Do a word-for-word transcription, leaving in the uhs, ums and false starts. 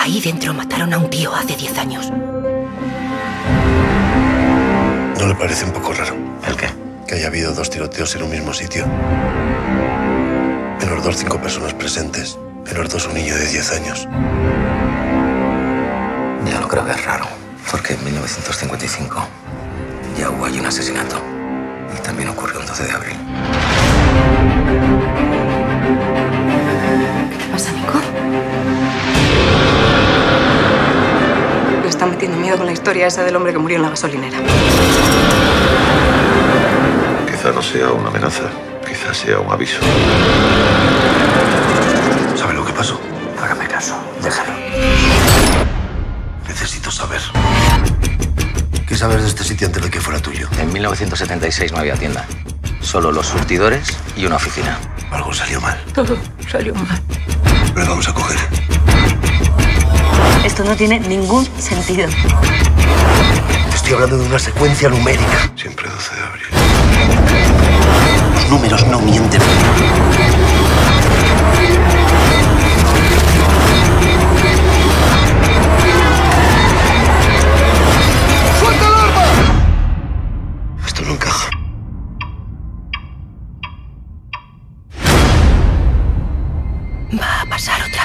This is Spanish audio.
Ahí dentro mataron a un tío hace diez años. ¿No le parece un poco raro? ¿El qué? Que haya habido dos tiroteos en un mismo sitio. En los dos, cinco personas presentes. En los dos, un niño de diez años. Ya no creo que es raro. Porque en mil novecientos cincuenta y cinco ya hubo allí un asesinato. Y también ocurrió un doce de abril. ¿Qué te pasa, Nico? Le está metiendo miedo con la historia esa del hombre que murió en la gasolinera. Quizá no sea una amenaza, quizá sea un aviso. ¿Sabe lo que pasó? Hágame caso, déjalo. Necesito saber. ¿Qué sabes de este sitio antes de que fuera tuyo? En mil novecientos setenta y seis no había tienda. Solo los surtidores y una oficina. Algo salió mal. Todo salió mal. Lo vamos a coger. Esto no tiene ningún sentido. Estoy hablando de una secuencia numérica. Siempre doce de abril. Los números no mienten. ¡Suelta el arma! Esto no encaja. Va a pasar otra